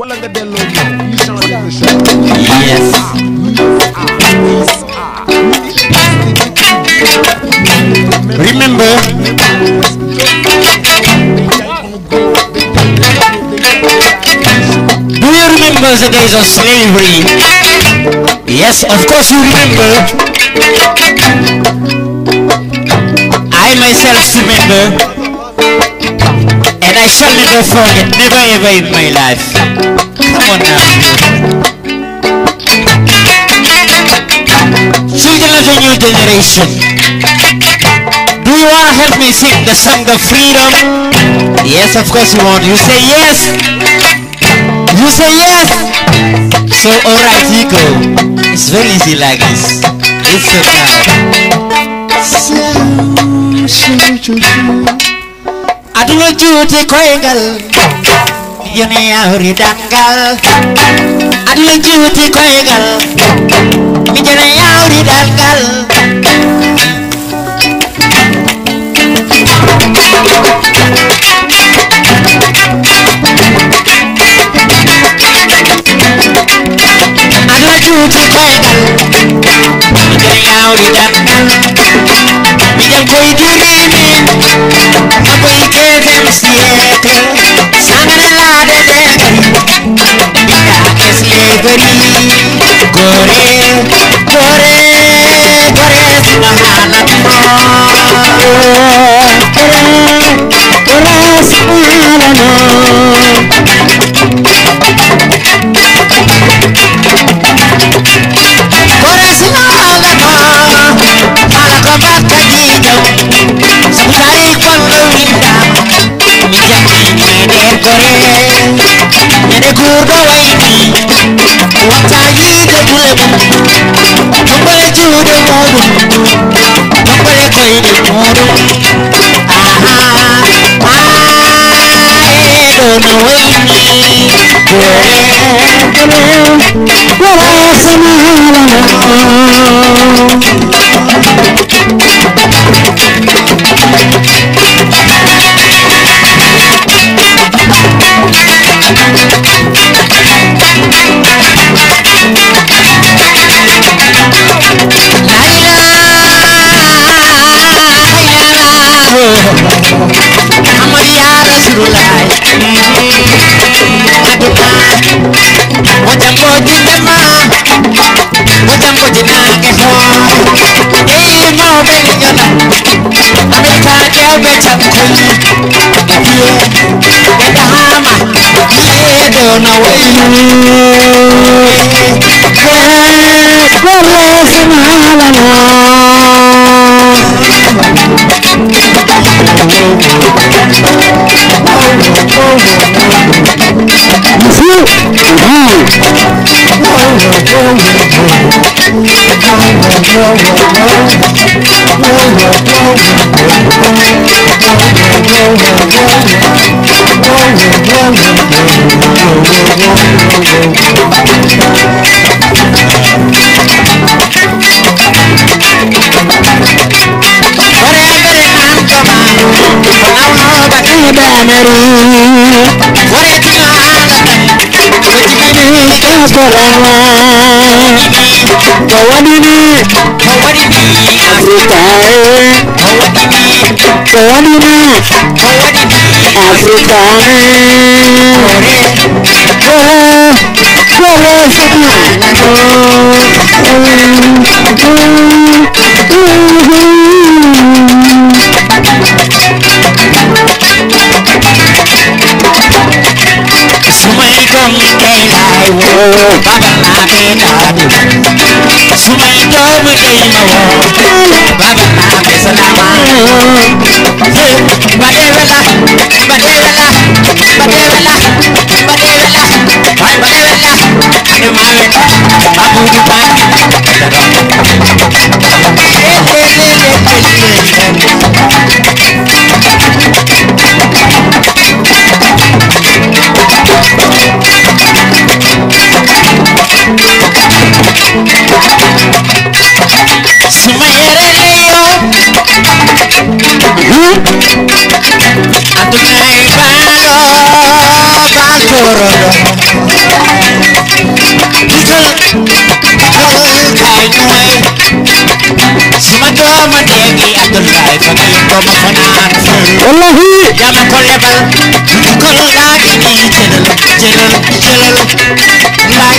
wala nga delloo ñëw ñu changer le show. Yes. Remember. Do you remember the days of slavery? Yes, of course you remember. I myself remember. And I shall never forget, never ever in my life. Come on now. Children of the new generation, do you want to help me sing the song of freedom? Yes, of course you want. You say yes. You say yes. So alright, you go. It's very easy like this. It's your time. Aduna juuti koygal yone awri dangal. Aduna juuti koygal yone awri dangal. Aduna juuti koygal yone awri dangal. Mijam koy dirimi akoy deuxième siècle sangana la de bita slavery gore gore gore sinahala Semadoma degi Abdullahi Fakir Koma Fanaan wallahi Yama ko lebal ko laagi ni jëlal lay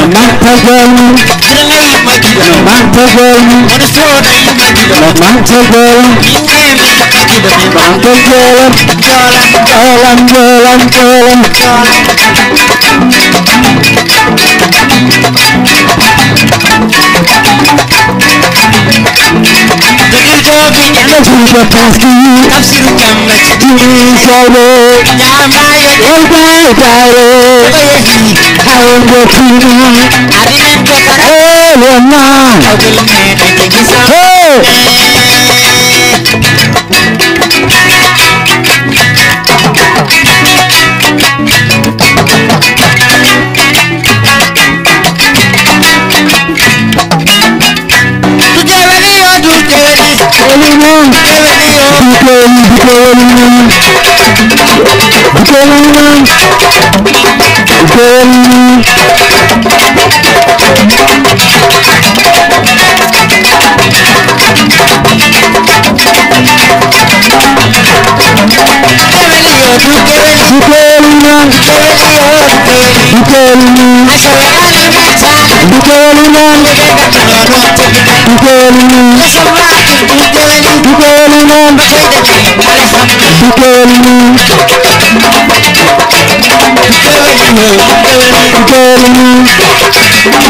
Mantagol, Arangai Magida, Mantagol, Monosona Magida, Mantagol, Ingemi Magida, Mantagol, Jola, Jolam, Jolam, Jolam, Dagil Jobi, Juga pasti Tafsir Kamach, Juni Solo, Jamaya, Bye Bye, Bayahi, Hawan Bokina, Arinan Kakara, Lama, Ogil Mene Kegisa, Tujavani o Tujavani, Elimon, Tujavani o Bukelimon, Bukelimon, Bukelimon, Tujavani o Tujavani, Bukelimon, Tujavani o Tujavani, Bukelimon, Asawani Mata, Bukelimon, Tujavani Kanono Tujavani, Bukelimon, Asawani Tujavani, Bukelimon, Bakaidani, Alhamdulillah, Bukelimon, Tujavani o Tujavani, Bukelimon,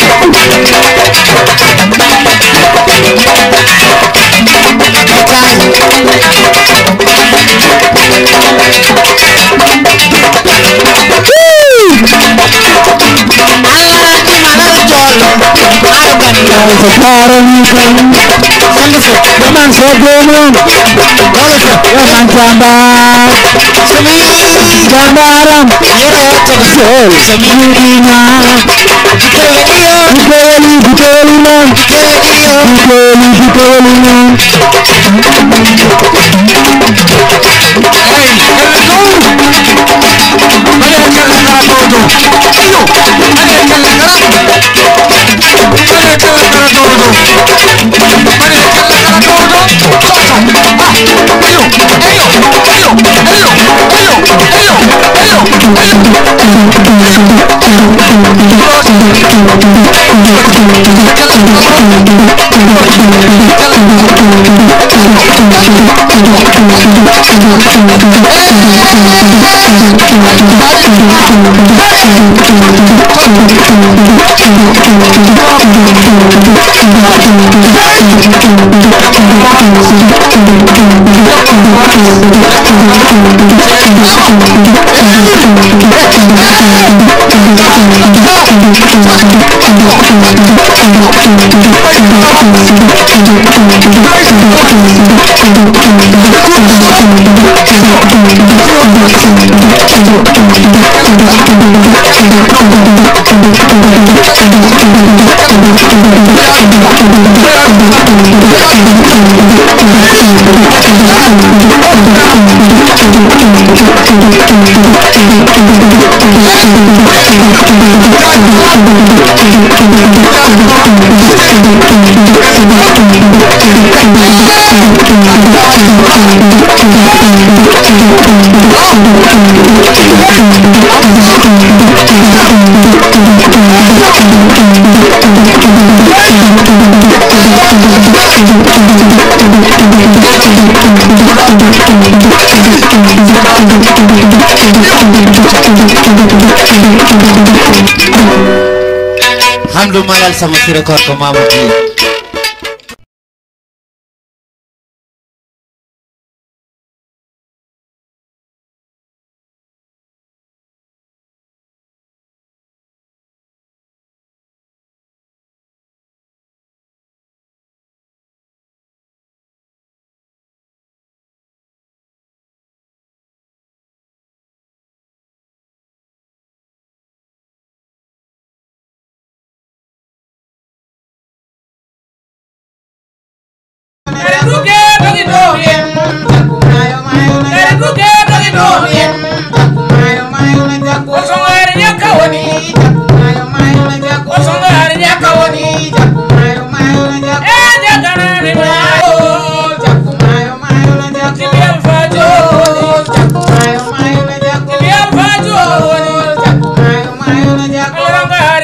Allah di mana jolo, arogan lo, Sekarang sambil so, Yaman Sebelum, kalau so, Yaman Jambar, semi, Jambaram, yoro coba Sol, semi, Yudina, Tujavani o, Bukeli, Bukelimon, Tujavani o, Bukeli, Bukelimon, hey, let's go. Mana yang nak todo? Ayo, mana yang nak todo? Mana yang nak todo? Mana yang nak todo? Ah, ayo, ayo, ayo, ayo, ayo, ayo, ayo, ayo. Hamdu malal sama sirakor ko mama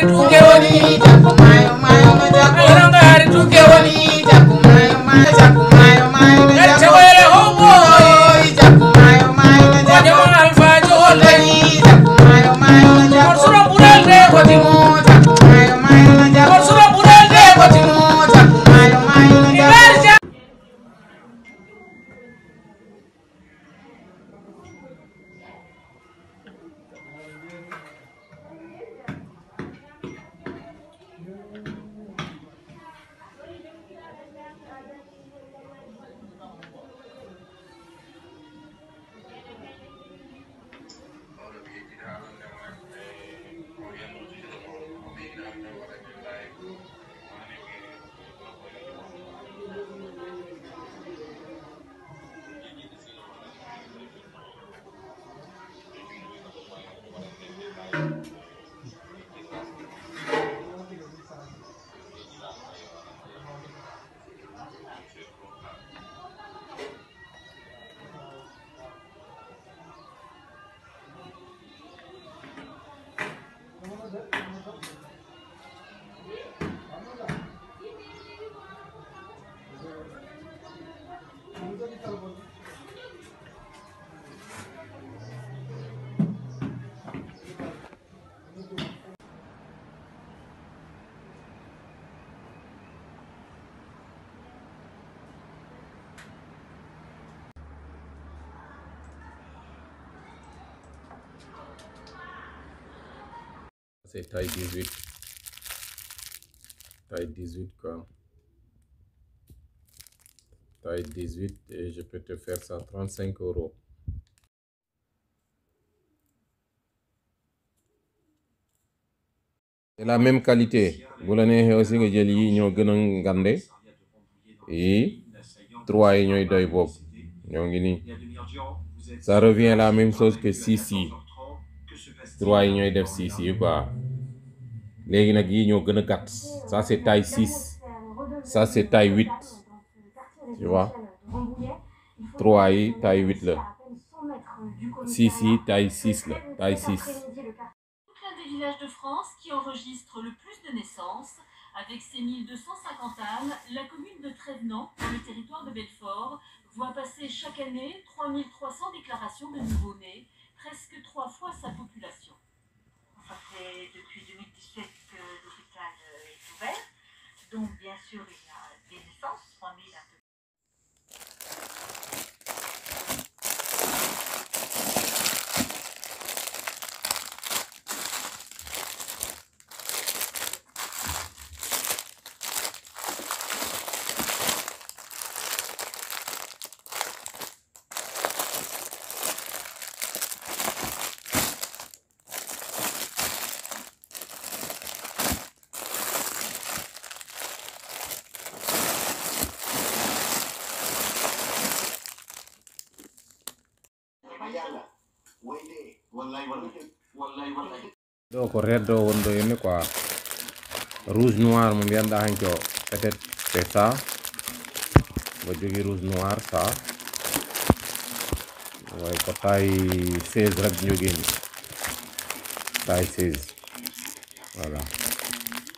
C'est taille 18. Taille 18 quoi. Taille 18 et je peux te faire ça 35 €. C'est la même qualité. Vous l'avez aussi que j'ai dit, nous avons gardé. Et 3 et nous avons ça revient à la même chose que 6. 3 et nous avons 6 quoi. Les ça c'est taille 6. Ça c'est taille 8. Tu vois? 3 et taille 8 là. 6 taille 6 là. Taille 6. L'un des villages de France qui enregistre le plus de naissances. Avec ses 1250 âmes, la commune de Trévenant, dans le territoire de Belfort, voit passer chaque année 3300 déclarations de nouveau-nés, presque 3 fois sa population. Ça fait depuis 2017 que l'hôpital est ouvert, donc bien sûr il y a des naissances, 3000 un peu. Donc red wondo yene quoi. Rouge noir mo bianda hanko. Peut-être c'est ça. Ba jogi rouge noir ça. Ouais, ko taille 16 rek jogi ni. Taille 16. Voilà.